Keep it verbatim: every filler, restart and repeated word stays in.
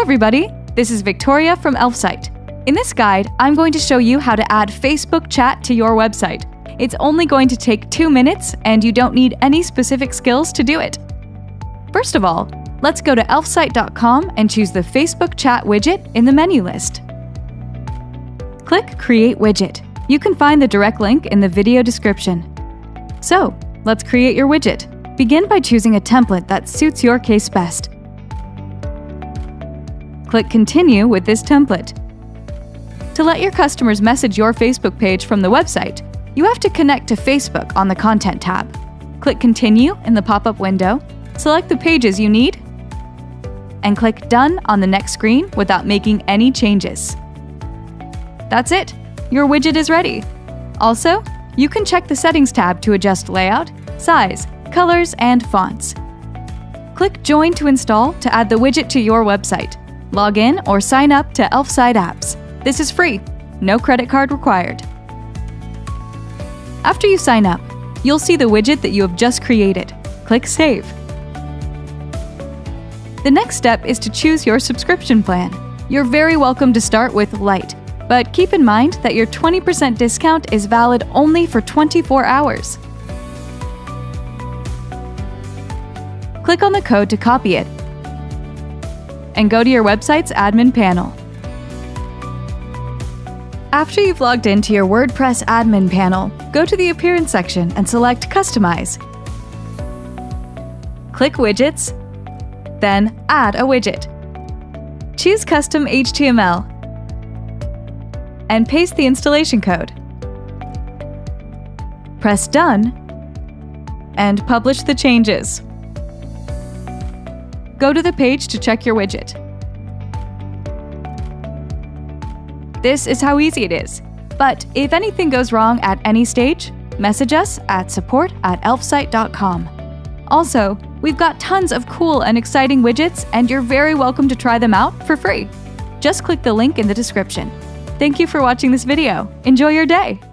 everybody! This is Victoria from Elfsight. In this guide, I'm going to show you how to add Facebook chat to your website. It's only going to take two minutes, and you don't need any specific skills to do it. First of all, let's go to elfsight dot com and choose the Facebook chat widget in the menu list. Click Create Widget. You can find the direct link in the video description. So, let's create your widget. Begin by choosing a template that suits your case best. Click Continue with this template. To let your customers message your Facebook page from the website, you have to connect to Facebook on the Content tab. Click Continue in the pop-up window, select the pages you need, and click Done on the next screen without making any changes. That's it! Your widget is ready! Also, you can check the Settings tab to adjust layout, size, colors, and fonts. Click Join to install to add the widget to your website. Log in or sign up to Elfsight apps. This is free, no credit card required. After you sign up, you'll see the widget that you have just created. Click Save. The next step is to choose your subscription plan. You're very welcome to start with Lite, but keep in mind that your twenty percent discount is valid only for twenty-four hours. Click on the code to copy it and go to your website's admin panel. After you've logged into your WordPress admin panel, go to the Appearance section and select Customize. Click Widgets, then Add a widget. Choose Custom H T M L and paste the installation code. Press Done and publish the changes. Go to the page to check your widget. This is how easy it is. But if anything goes wrong at any stage, message us at support at elfsight dot com. Also, we've got tons of cool and exciting widgets, and you're very welcome to try them out for free. Just click the link in the description. Thank you for watching this video. Enjoy your day!